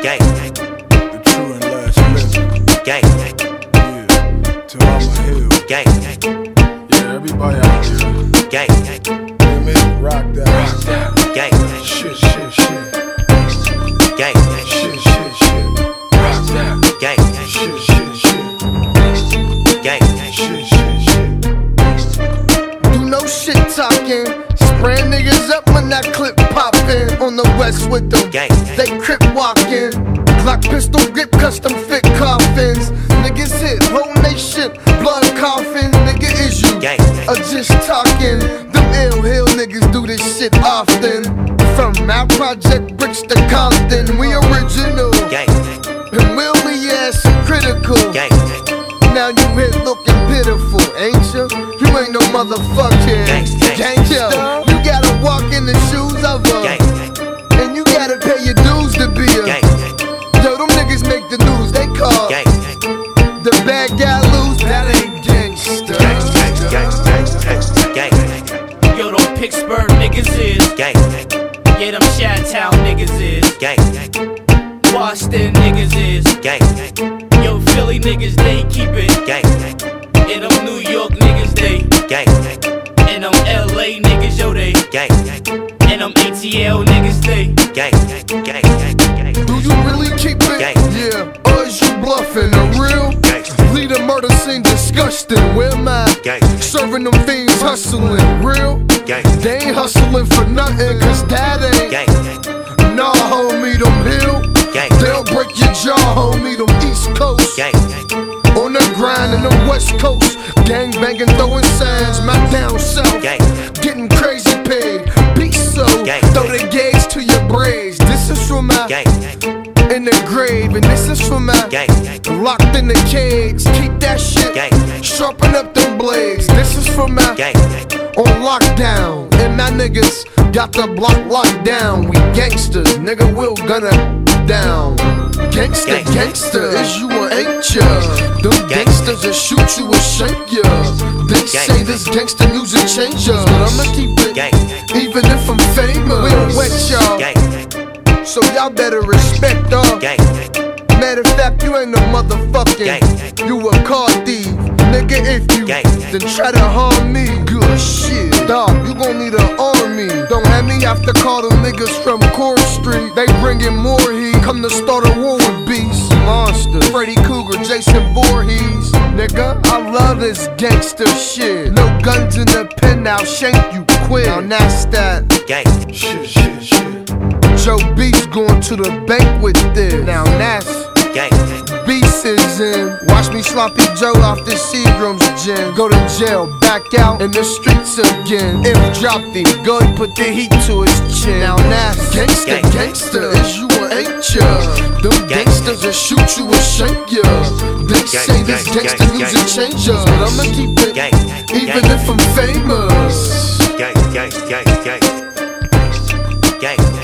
Gang. The true and last living. Gang. Yeah. To all my hill. Gang. Yeah, everybody out there. Gang. You me? Rock that. Rock that. Gang. Shit, shit, shit. Gang. Shit, shit, shit. Rock that. Gang. Shit, shit, shit. Gang. Shit, shit, shit. Do no shit talking. Spraying niggas up when that clip poppin'. On the west with them, Gang. they crip walking. Glock pistol grip, custom fit coffins. Niggas hit, holding they shit, blood coffin. Nigga, is you Gang. or just talking? Them ill hill niggas do this shit often. From our project bricks to Compton, we original. Gang. And we'll be ass and critical. Gang. Now you hit looking pitiful, ain't you? You ain't no motherfucking gangsta. You gotta walk in the shoes of a Gang. and you gotta pay your dues to be a Gang. Yo, them niggas make the news, they call Gang. the bad guy lose, that ain't gangsta. Gang. Yo, them Pittsburgh niggas is. Gang. Yeah, them Chi-Town niggas is. Gang. Boston niggas is. Gang. Yo, Philly niggas, they keep it. Gang. And them New York niggas, they. Gang. And them LA niggas, yo, they. Gang. And them ATL niggas, they. Gang. Gang. Do you really keep it? Gang. Yeah, or is you bluffing? A real lead a murder scene disgusting. Where am I? Gang. Serving them fiends hustling. Real? Gang. They ain't hustling for nothing, cause that ain't. Gang. Nah, homie, them hill. Gang. They'll break your jaw, homie, them East Coast. Gang. On the grind in the West Coast. Gang banging, throwing signs, my down south. Gang. Getting crazy paid. Be so. Gang. Throw the gauge to your braids. This is for my Gang. in the grave, and this is for my Gang. locked in the cage. Keep that shit. Gang. Sharpen up them blades. This is for my Gang. on lockdown. And my niggas got the block locked down. We gangsters, nigga, we'll gun it down. Gangsta, gangsta, is you or ain't ya? Them gangsters will shoot you or shank ya. They say this gangsta music change us, but I'ma keep it, Gang. even if I'm famous. We don't wet y'all, Gang. so y'all better respect all. Gang. Matter of fact, you ain't no motherfucking, you a car thief. Nigga, if you then try to harm me, good shit. Dog, you gon' need an army. Don't have me have to call them niggas from Court Street. They bringin' more heat, come to start a war with beasts. Monsters, Freddy Cougar, Jason Voorhees. Nigga, I love this gangster shit. No guns in the pen, I'll shank you quick. Now that's that. Gang. Shit, shit, shit. Joe Beast going to the bank with this. Now that's Gang. Beast is in. Watch me sloppy Joe off this Seagram's gin. Go to jail, back out in the streets again. If dropped him, go and put the heat to his chin. Now that's gangsta, gangsta, is you or ain't ya? Them gangsters will shoot you or shank ya. They say this gangsta music change us, but I'ma keep it, even if I'm famous. Gang. Gang. Gang. Gang. Gang.